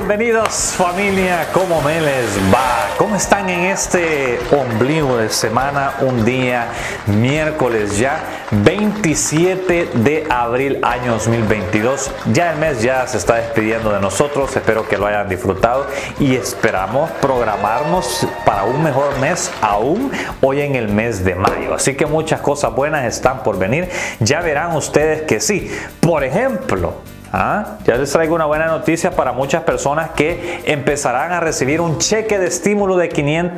Bienvenidos familia, ¿cómo me les va? ¿Cómo están en este ombligo de semana? Un día miércoles ya, 27 de abril año 2022. Ya el mes ya se está despidiendo de nosotros, espero que lo hayan disfrutado y esperamos programarnos para un mejor mes aún hoy en el mes de mayo. Así que muchas cosas buenas están por venir, ya verán ustedes que sí. Por ejemplo, ya les traigo una buena noticia para muchas personas que empezarán a recibir un cheque de estímulo de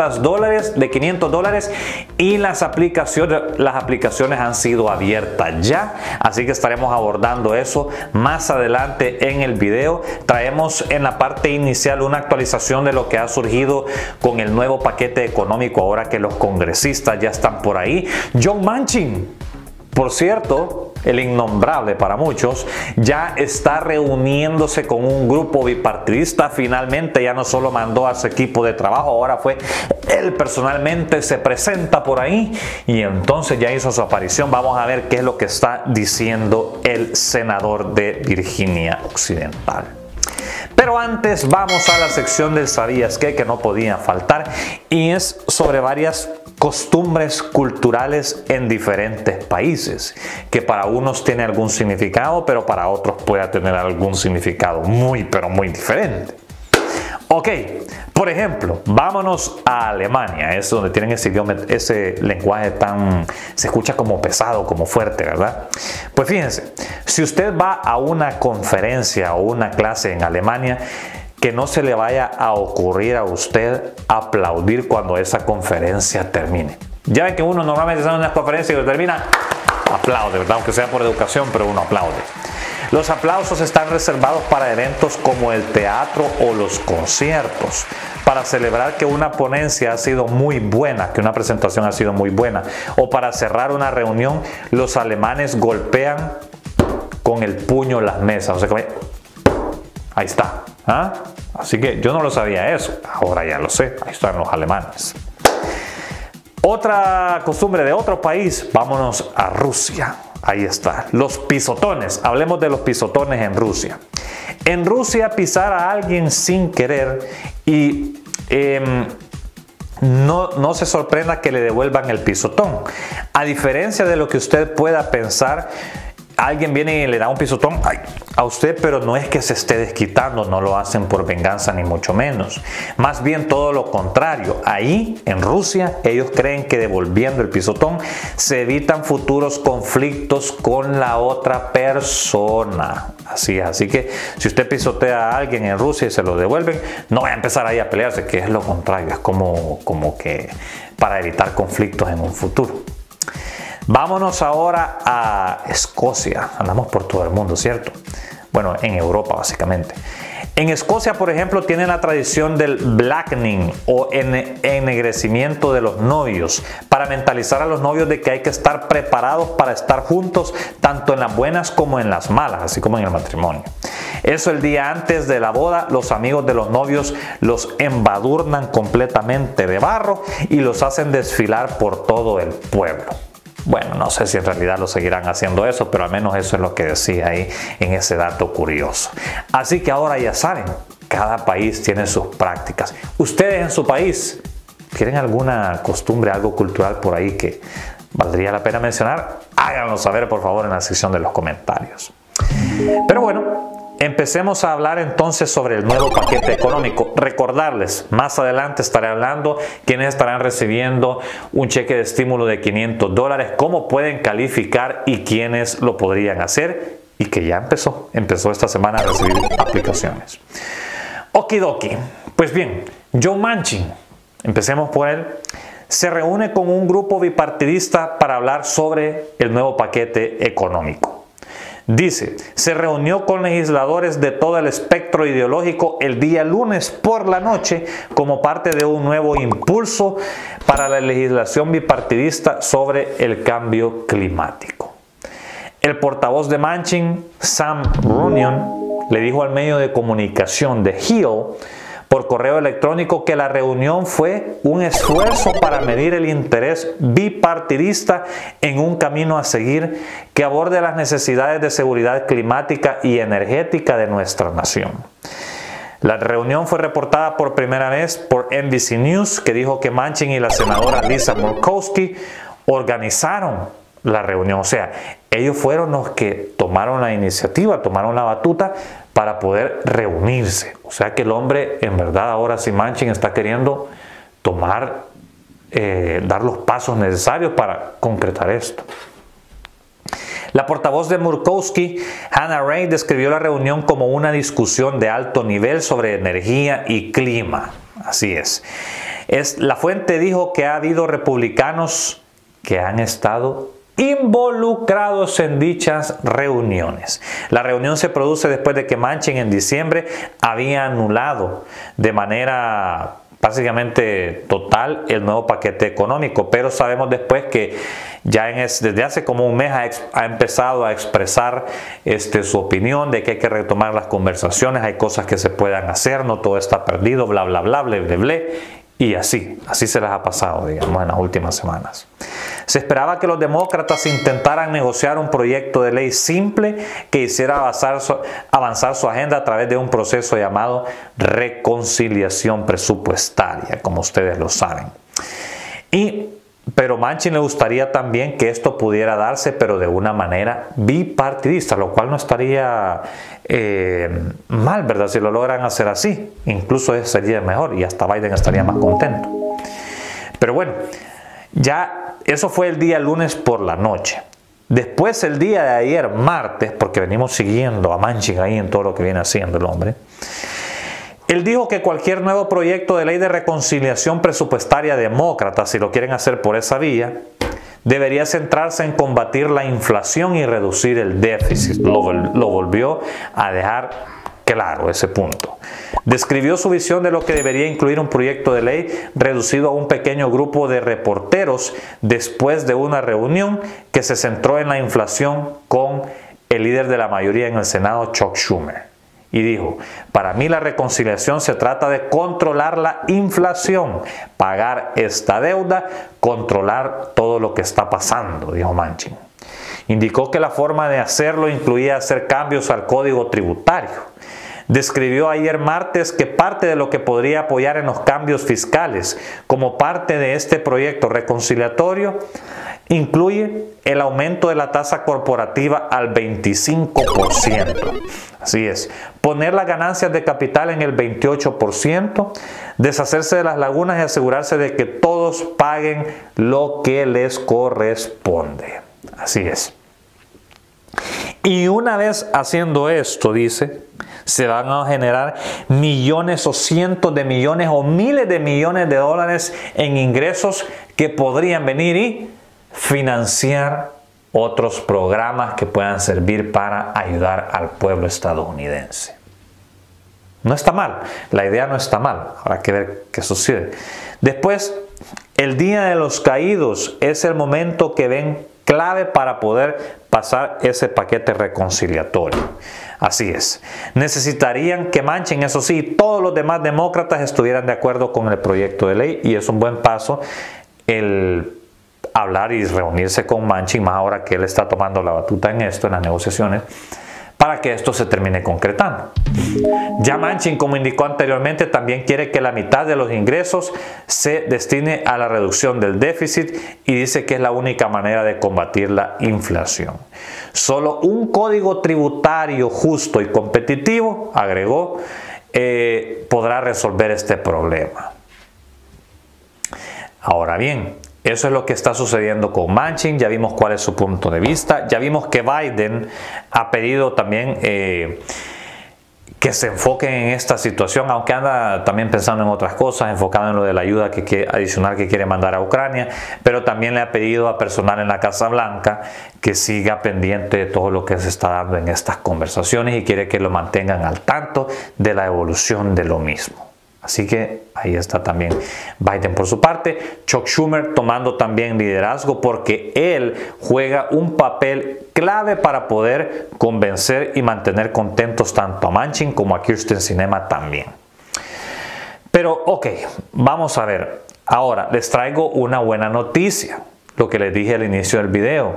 $500 y las aplicaciones han sido abiertas ya, así que estaremos abordando eso más adelante en el video. Traemos en la parte inicial una actualización de lo que ha surgido con el nuevo paquete económico ahora que los congresistas ya están por ahí. John Manchin, por cierto, el innombrable para muchos, ya está reuniéndose con un grupo bipartidista. Finalmente ya no solo mandó a su equipo de trabajo, ahora fue él personalmente, se presenta por ahí y entonces ya hizo su aparición. Vamos a ver qué es lo que está diciendo el senador de Virginia Occidental. Pero antes vamos a la sección del ¿sabías qué? Que no podía faltar, y es sobre varias costumbres culturales en diferentes países, que para unos tiene algún significado, pero para otros puede tener algún significado pero muy diferente. Ok, por ejemplo, vámonos a Alemania, es donde tienen ese idioma, ese lenguaje se escucha como pesado, como fuerte, ¿verdad? Pues fíjense, si usted va a una conferencia o una clase en Alemania, que no se le vaya a ocurrir a usted aplaudir cuando esa conferencia termine. Ya ven que uno normalmente está en una conferencia y cuando termina, aplaude, ¿verdad? Aunque sea por educación, pero uno aplaude. Los aplausos están reservados para eventos como el teatro o los conciertos, para celebrar que una ponencia ha sido muy buena, que una presentación ha sido muy buena, o para cerrar una reunión. Los alemanes golpean con el puño las mesas, o sea, ahí está. Así que yo no lo sabía eso, ahora ya lo sé, ahí están los alemanes. Otra costumbre de otro país, vámonos a Rusia. Ahí está, los pisotones. Hablemos de los pisotones en Rusia. En Rusia, pisar a alguien sin querer y no se sorprenda que le devuelvan el pisotón. A diferencia de lo que usted pueda pensar, alguien viene y le da un pisotón a usted, pero no es que se esté desquitando, no lo hacen por venganza ni mucho menos. Más bien todo lo contrario. Ahí en Rusia ellos creen que devolviendo el pisotón se evitan futuros conflictos con la otra persona. Así que si usted pisotea a alguien en Rusia y se lo devuelven, no vaya a empezar ahí a pelearse, que es lo contrario, es como que para evitar conflictos en un futuro. Vámonos ahora a Escocia. Andamos por todo el mundo, ¿cierto? Bueno, en Europa básicamente. En Escocia, por ejemplo, tienen la tradición del blackening o ennegrecimiento de los novios, para mentalizar a los novios de que hay que estar preparados para estar juntos, tanto en las buenas como en las malas, así como en el matrimonio. Eso el día antes de la boda, los amigos de los novios los embadurnan completamente de barro y los hacen desfilar por todo el pueblo. Bueno, no sé si en realidad lo seguirán haciendo eso, pero al menos eso es lo que decía ahí en ese dato curioso. Así que ahora ya saben, cada país tiene sus prácticas. Ustedes en su país, ¿tienen alguna costumbre, algo cultural por ahí que valdría la pena mencionar? Háganlo saber por favor en la sección de los comentarios. Pero bueno, empecemos a hablar entonces sobre el nuevo paquete económico. Recordarles, más adelante estaré hablando quiénes estarán recibiendo un cheque de estímulo de $500, cómo pueden calificar y quiénes lo podrían hacer, y que ya empezó esta semana a recibir aplicaciones. Okidoki. Pues bien, John Manchin, empecemos por él, se reúne con un grupo bipartidista para hablar sobre el nuevo paquete económico. Dice, se reunió con legisladores de todo el espectro ideológico el día lunes por la noche como parte de un nuevo impulso para la legislación bipartidista sobre el cambio climático. El portavoz de Manchin, Sam Runyon, le dijo al medio de comunicación de Hill por correo electrónico que la reunión fue un esfuerzo para medir el interés bipartidista en un camino a seguir que aborde las necesidades de seguridad climática y energética de nuestra nación. La reunión fue reportada por primera vez por NBC News, que dijo que Manchin y la senadora Lisa Murkowski organizaron la reunión. O sea, ellos fueron los que tomaron la iniciativa, tomaron la batuta para poder reunirse. O sea que el hombre, en verdad, ahora sí Manchin está queriendo dar los pasos necesarios para concretar esto. La portavoz de Murkowski, Hannah Ray, describió la reunión como una discusión de alto nivel sobre energía y clima. Así es. La fuente dijo que ha habido republicanos que han estado involucrados en dichas reuniones. La reunión se produce después de que Manchin en diciembre había anulado de manera básicamente total el nuevo paquete económico, pero sabemos después que ya desde hace como un mes ha empezado a expresar su opinión de que hay que retomar las conversaciones, hay cosas que se puedan hacer, no todo está perdido, bla bla bla, bla bla bla, y así se les ha pasado, digamos, en las últimas semanas. Se esperaba que los demócratas intentaran negociar un proyecto de ley simple que hiciera avanzar su agenda a través de un proceso llamado reconciliación presupuestaria, como ustedes lo saben. Pero Manchin le gustaría también que esto pudiera darse, pero de una manera bipartidista, lo cual no estaría mal, ¿verdad? Si lo logran hacer así, incluso sería mejor y hasta Biden estaría más contento. Pero bueno, ya eso fue el día lunes por la noche. Después, el día de ayer, martes, porque venimos siguiendo a Manchin ahí en todo lo que viene haciendo el hombre, él dijo que cualquier nuevo proyecto de ley de reconciliación presupuestaria demócrata, si lo quieren hacer por esa vía, debería centrarse en combatir la inflación y reducir el déficit. Lo volvió a dejar claro ese punto. Describió su visión de lo que debería incluir un proyecto de ley reducido a un pequeño grupo de reporteros después de una reunión que se centró en la inflación con el líder de la mayoría en el Senado, Chuck Schumer. Y dijo, para mí la reconciliación se trata de controlar la inflación, pagar esta deuda, controlar todo lo que está pasando, dijo Manchin. Indicó que la forma de hacerlo incluía hacer cambios al código tributario. Describió ayer martes que parte de lo que podría apoyar en los cambios fiscales como parte de este proyecto reconciliatorio incluye el aumento de la tasa corporativa al 25%. Así es, poner las ganancias de capital en el 28%, deshacerse de las lagunas y asegurarse de que todos paguen lo que les corresponde. Así es. Y una vez haciendo esto, dice, se van a generar millones o cientos de millones o miles de millones de dólares en ingresos que podrían venir y financiar otros programas que puedan servir para ayudar al pueblo estadounidense. No está mal, la idea no está mal, habrá que ver qué sucede. Después, el Día de los Caídos es el momento que ven clave para poder pasar ese paquete reconciliatorio. Así es. Necesitarían que Manchin, eso sí, todos los demás demócratas estuvieran de acuerdo con el proyecto de ley, y es un buen paso el hablar y reunirse con Manchin, más ahora que él está tomando la batuta en esto, en las negociaciones, para que esto se termine concretando. Ya Manchin, como indicó anteriormente, también quiere que la mitad de los ingresos se destine a la reducción del déficit y dice que es la única manera de combatir la inflación. Solo un código tributario justo y competitivo, agregó, podrá resolver este problema. Ahora bien, eso es lo que está sucediendo con Manchin. Ya vimos cuál es su punto de vista. Ya vimos que Biden ha pedido también que se enfoquen en esta situación, aunque anda también pensando en otras cosas, enfocado en lo de la ayuda adicional que quiere mandar a Ucrania, pero también le ha pedido a personal en la Casa Blanca que siga pendiente de todo lo que se está dando en estas conversaciones y quiere que lo mantengan al tanto de la evolución de lo mismo. Así que ahí está también Biden por su parte. Chuck Schumer tomando también liderazgo porque él juega un papel clave para poder convencer y mantener contentos tanto a Manchin como a Kyrsten Sinema también. Pero ok, vamos a ver. Ahora les traigo una buena noticia. Lo que les dije al inicio del video.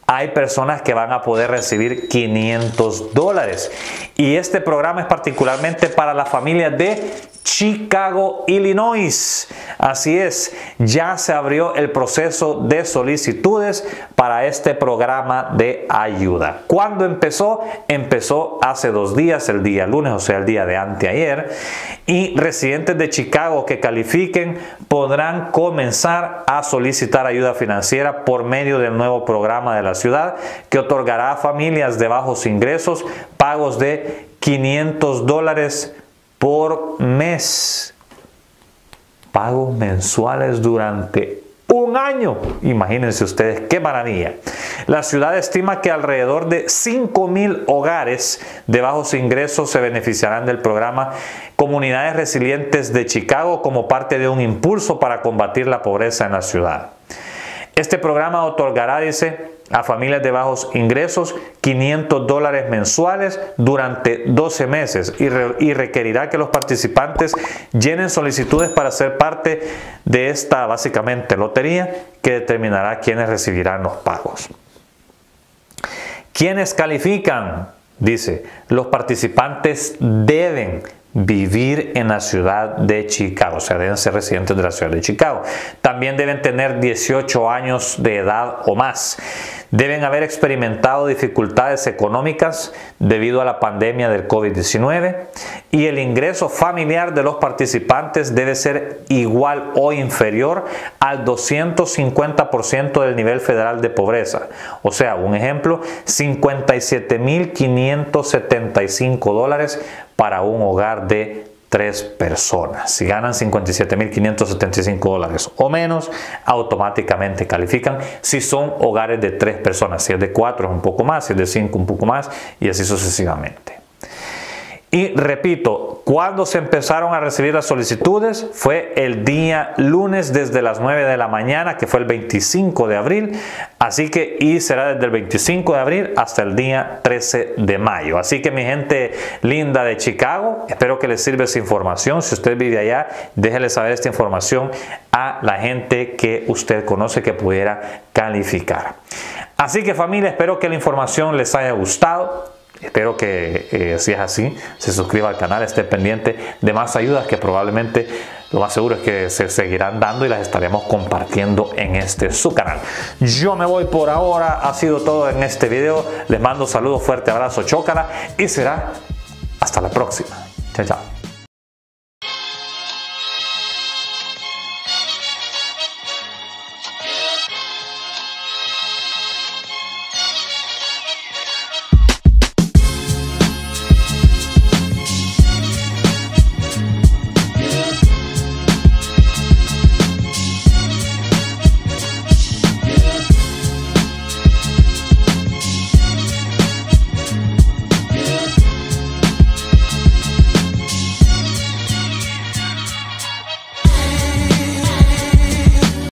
hay personas que van a poder recibir $500. Y este programa es particularmente para la familia de Chicago, Illinois. Así es, ya se abrió el proceso de solicitudes para este programa de ayuda. ¿Cuándo empezó? Empezó hace 2 días, el día lunes, o sea, el día de anteayer. Y residentes de Chicago que califiquen podrán comenzar a solicitar ayuda financiera por medio del nuevo programa de la ciudad que otorgará a familias de bajos ingresos pagos de $500 por mes. Pagos mensuales durante un año. Imagínense ustedes qué maravilla. La ciudad estima que alrededor de 5,000 hogares de bajos ingresos se beneficiarán del programa Comunidades Resilientes de Chicago como parte de un impulso para combatir la pobreza en la ciudad. Este programa otorgará, dice, a familias de bajos ingresos $500 mensuales durante 12 meses y requerirá que los participantes llenen solicitudes para ser parte de esta, básicamente, lotería que determinará quiénes recibirán los pagos. ¿Quiénes califican? Dice, los participantes deben vivir en la ciudad de Chicago, o sea, deben ser residentes de la ciudad de Chicago. También deben tener 18 años de edad o más. Deben haber experimentado dificultades económicas debido a la pandemia del COVID-19 y el ingreso familiar de los participantes debe ser igual o inferior al 250% del nivel federal de pobreza. O sea, un ejemplo, $57,575 para un hogar de 3 personas. Si ganan $57,575 o menos, automáticamente califican si son hogares de 3 personas. Si es de 4 es un poco más, si es de 5 un poco más y así sucesivamente. Y repito, cuando se empezaron a recibir las solicitudes fue el día lunes desde las 9 de la mañana, que fue el 25 de abril. Así que, y será desde el 25 de abril hasta el día 13 de mayo. Así que mi gente linda de Chicago, espero que les sirva esa información. Si usted vive allá, déjele saber esta información a la gente que usted conoce que pudiera calificar. Así que familia, espero que la información les haya gustado. Espero que si es así, se suscriba al canal, esté pendiente de más ayudas que probablemente lo más seguro es que se seguirán dando y las estaremos compartiendo en este su canal. Yo me voy por ahora, ha sido todo en este video. Les mando saludos, fuerte abrazo, chócala y será hasta la próxima. Chao, chao.